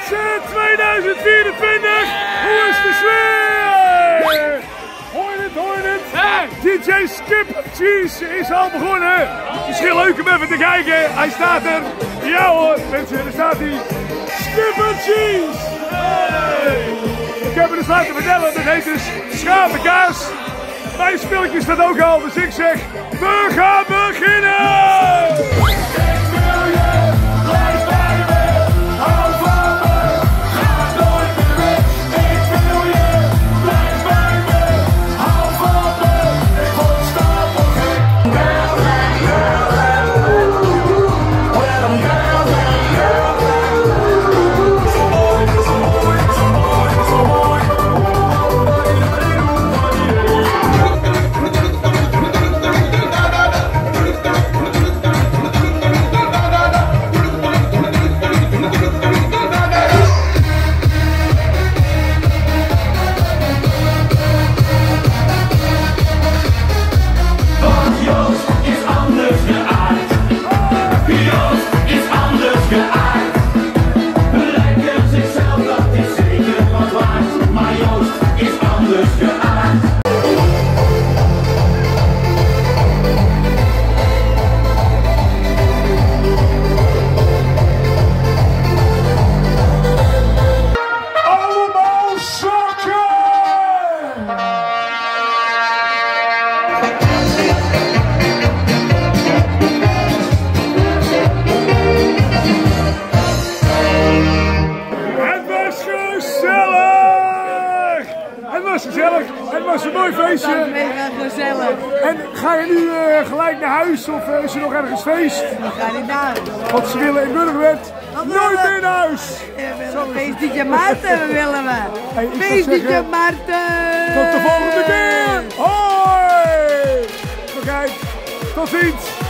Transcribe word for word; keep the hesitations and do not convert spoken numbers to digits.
mensen, tweeduizend vierentwintig, hoe is de sfeer? Hoor je het, hoor je het? D J Skip Cheese is al begonnen. Misschien leuk om even te kijken, hij staat er. Ja hoor, mensen, daar staat hij. Skip Cheese! Hey. Ik heb er dus laten vertellen, dat heet dus schapenkaas. Mijn spilletje staat ook al, dus ik zeg, we gaan beginnen! Gezellig, het was een mooi feestje. Het was mega gezellig. En ga je nu uh, gelijk naar huis of uh, is er nog ergens feest? We gaan niet naar huis. Want ze willen in Burgerwet nooit meer naar huis. Feest D J Maarten willen we. Hey, feest D J Maarten. Tot de volgende keer. Hoi. Kijk, tot ziens.